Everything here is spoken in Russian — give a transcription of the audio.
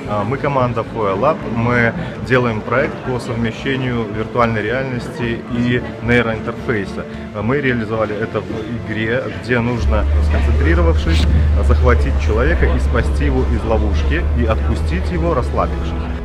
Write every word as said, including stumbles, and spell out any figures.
Мы команда Foil Lab, мы делаем проект по совмещению виртуальной реальности и нейроинтерфейса. Мы реализовали это в игре, где нужно, сконцентрировавшись, захватить человека и спасти его из ловушки и отпустить его, расслабившись.